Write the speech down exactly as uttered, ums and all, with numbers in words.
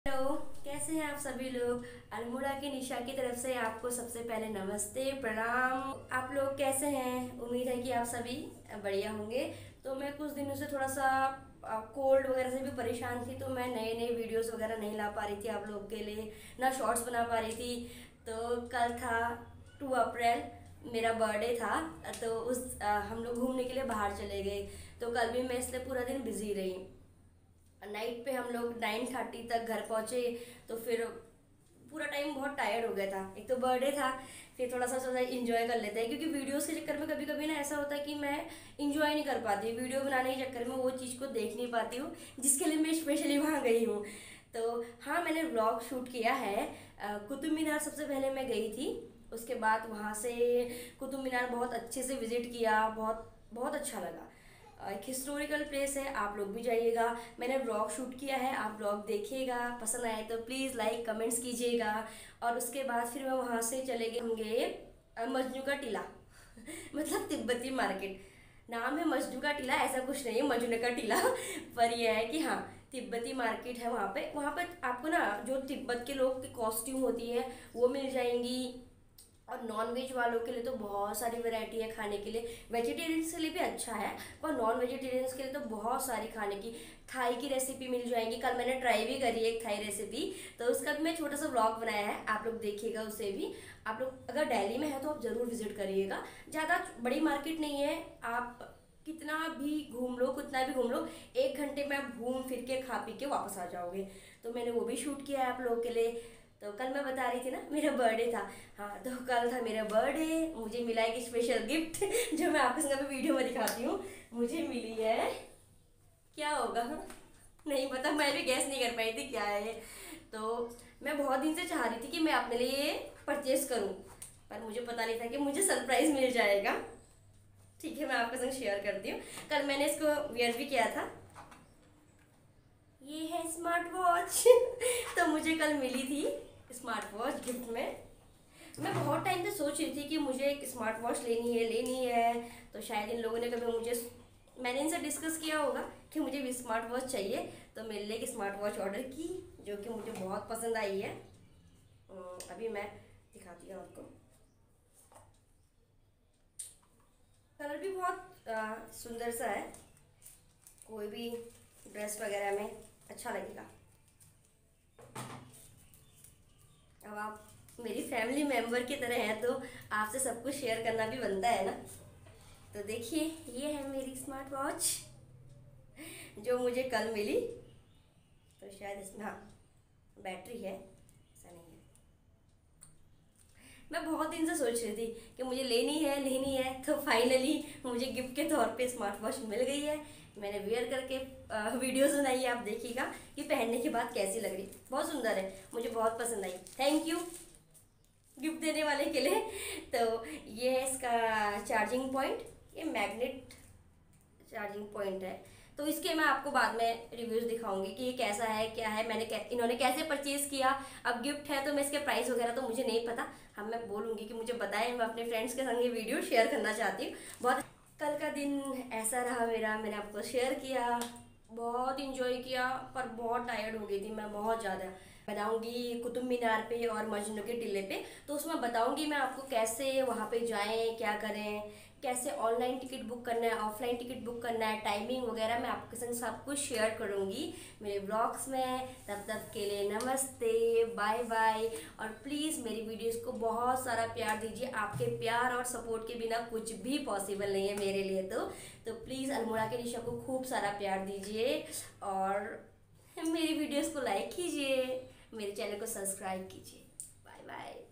Hello, कैसे हैं आप सभी लोग। अल्मोड़ा की निशा की तरफ से आपको सबसे पहले नमस्ते प्रणाम। आप लोग कैसे हैं? उम्मीद है कि आप सभी बढ़िया होंगे। तो मैं कुछ दिनों से थोड़ा सा कोल्ड वगैरह से भी परेशान थी, तो मैं नए नए वीडियोस वगैरह नहीं ला पा रही थी आप लोग के लिए, ना शॉर्ट्स बना पा रही थी। तो कल था टू अप्रैल, मेरा बर्थडे था। तो उस आ, हम लोग घूमने के लिए बाहर चले गए। तो कल भी मैं इसलिए पूरा दिन बिजी रही। नाइट पे हम लोग नाइन थर्टी तक घर पहुंचे। तो फिर पूरा टाइम बहुत टायर्ड हो गया था। एक तो बर्थडे था, फिर थोड़ा सा सोचा इंजॉय कर लेते हैं, क्योंकि वीडियोस के चक्कर में कभी कभी ना ऐसा होता है कि मैं इंजॉय नहीं कर पाती। वीडियो बनाने के चक्कर में वो चीज़ को देख नहीं पाती हूँ जिसके लिए मैं स्पेशली वहाँ गई हूँ। तो हाँ, मैंने व्लॉग शूट किया है। कुतुब मीनार सबसे पहले मैं गई थी। उसके बाद वहाँ से कुतुब मीनार बहुत अच्छे से विजिट किया, बहुत बहुत अच्छा लगा। एक हिस्टोरिकल प्लेस है, आप लोग भी जाइएगा। मैंने ब्लॉग शूट किया है, आप ब्लॉग देखिएगा। पसंद आए तो प्लीज़ लाइक कमेंट्स कीजिएगा। और उसके बाद फिर मैं वहाँ से चले गए, हम गए मजनू का टीला मतलब तिब्बती मार्केट। नाम है मजनू का टीला, ऐसा कुछ नहीं है मजनू का टीला पर यह है कि हाँ, तिब्बती मार्केट है वहाँ पे। वहाँ पे आपको ना जो तिब्बत के लोग की कॉस्ट्यूम होती है वो मिल जाएंगी। और नॉन वेज वालों के लिए तो बहुत सारी वैरायटी है खाने के लिए। वेजिटेरियंस के लिए भी अच्छा है, पर नॉन वेजिटेरियंस के लिए तो बहुत सारी खाने की थाई की रेसिपी मिल जाएंगी। कल मैंने ट्राई भी करी है एक थाई रेसिपी, तो उसका भी मैं छोटा सा व्लॉग बनाया है, आप लोग देखिएगा उसे भी। आप लोग अगर दिल्ली में है तो आप ज़रूर विजिट करिएगा। ज़्यादा बड़ी मार्केट नहीं है, आप कितना भी घूम लो, कितना भी घूम लो, एक घंटे में आप घूम फिर के खा पी के वापस आ जाओगे। तो मैंने वो भी शूट किया है आप लोगों के लिए। तो कल मैं बता रही थी ना मेरा बर्थडे था। हाँ, तो कल था मेरा बर्थडे, मुझे मिला एक स्पेशल गिफ्ट जो मैं आपके संग अभी वीडियो में दिखाती हूँ। मुझे मिली है, क्या होगा नहीं पता, मैं भी गैस नहीं कर पाई थी क्या है। तो मैं बहुत दिन से चाह रही थी कि मैं अपने लिए परचेस करूँ, पर मुझे पता नहीं था कि मुझे सरप्राइज मिल जाएगा। ठीक है, मैं आपके संग शेयर करती हूँ। कल मैंने इसको वेयर भी किया था। ये है स्मार्ट वॉच तो मुझे कल मिली थी स्मार्ट वॉच गिफ्ट में। मैं बहुत टाइम से सोच रही थी कि मुझे एक स्मार्ट वॉच लेनी है लेनी है। तो शायद इन लोगों ने कभी मुझे, मैंने इनसे डिस्कस किया होगा कि मुझे भी स्मार्ट वॉच चाहिए। तो मेरे लिए एक स्मार्ट वॉच ऑर्डर की, जो कि मुझे बहुत पसंद आई है। अभी मैं दिखाती हूँ आपको। कलर भी बहुत आ, सुंदर सा है, कोई भी ड्रेस वगैरह में अच्छा लगेगा। अब आप मेरी फैमिली मेंबर की तरह हैं तो आपसे सब कुछ शेयर करना भी बनता है ना। तो देखिए, ये है मेरी स्मार्ट वॉच जो मुझे कल मिली। तो शायद इसमें हाँ बैटरी है, ऐसा नहीं है। मैं बहुत दिन से सोच रही थी कि मुझे लेनी है लेनी है, तो फाइनली मुझे गिफ्ट के तौर पे स्मार्ट वॉच मिल गई है। मैंने वेयर करके वीडियोस बनाई है, आप देखिएगा कि पहनने के बाद कैसी लग रही। बहुत सुंदर है, मुझे बहुत पसंद आई। थैंक यू गिफ्ट देने वाले के लिए। तो ये है इसका चार्जिंग पॉइंट, ये मैग्नेट चार्जिंग पॉइंट है। तो इसके मैं आपको बाद में रिव्यूज़ दिखाऊंगी कि ये कैसा है क्या है, मैंने कै, इन्होंने कैसे परचेज़ किया। अब गिफ्ट है तो मैं इसके प्राइस वगैरह तो मुझे नहीं पता। हम मैं बोलूँगी कि मुझे बताएं, मैं अपने फ्रेंड्स के संग ये वीडियो शेयर करना चाहती हूँ। बहुत कल का दिन ऐसा रहा मेरा, मैंने आपको शेयर किया, बहुत इंजॉय किया, पर बहुत टायर्ड हो गई थी मैं बहुत ज़्यादा। बनाऊंगी कुतुब मीनार पे और मजनू के टीले पे, तो उसमें बताऊंगी मैं आपको कैसे वहाँ पे जाएं, क्या करें, कैसे ऑनलाइन टिकट बुक करना है, ऑफलाइन टिकट बुक करना है, टाइमिंग वगैरह मैं आपके संग सब कुछ शेयर करूँगी मेरे ब्लॉग्स में। तब तक के लिए नमस्ते, बाय बाय। और प्लीज़ मेरी वीडियोस को बहुत सारा प्यार दीजिए। आपके प्यार और सपोर्ट के बिना कुछ भी पॉसिबल नहीं है मेरे लिए। तो तो प्लीज़ अल्मोड़ा के निशा को खूब सारा प्यार दीजिए और मेरी वीडियोस को लाइक कीजिए, मेरे चैनल को सब्सक्राइब कीजिए। Bye bye.